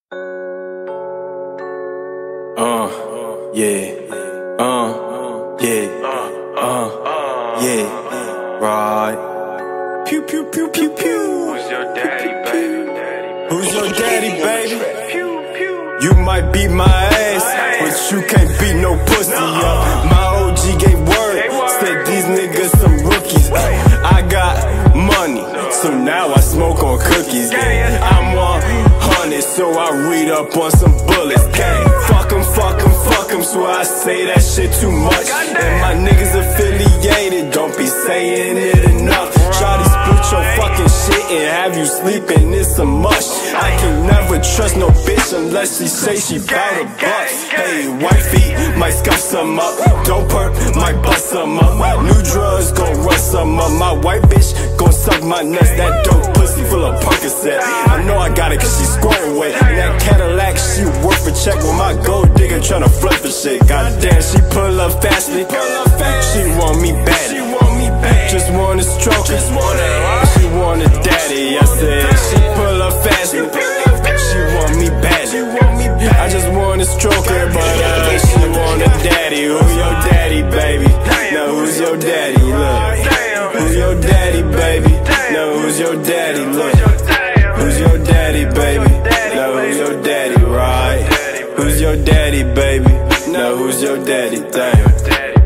Yeah, right. Pew, pew, pew, pew, pew. Who's your daddy, baby? Who's your daddy, baby? You might beat my ass, but you can't beat no pussy, yo. My OG gave word, said these niggas some rookies. I got money, so now I smoke on cookies. I'm 100, so I read up on some bullets. Fuck 'em, fuck 'em, fuck 'em, so I say that shit too much. And my niggas affiliated, don't be saying it enough. Try to split your fucking shit and have you sleeping, it's a must. I can never trust no bitch unless she say she bout a buck. Hey, wifey, might scuff some up. Don't perk, might bust some up. New drugs gon' rust some up. My white bitch gon' suck my nuts. That dope pussy full of Percocet. I know I got it cause she squaring away. And that Cadillac, she worth a check with my gold digger tryna flip the shit. Goddamn, she pull up fastly. She want me bad. Just wanna stroke it. She want a daddy. I said she pull up fastly. She want me bad. I just wanna stroke her, but she want a daddy. Who's your daddy, baby? Now who's your daddy? Look, who's your daddy, baby? Now who's your daddy? Look, who's your daddy, baby? Now who's your daddy, right? Who's your daddy, baby? Now who's your daddy? Damn.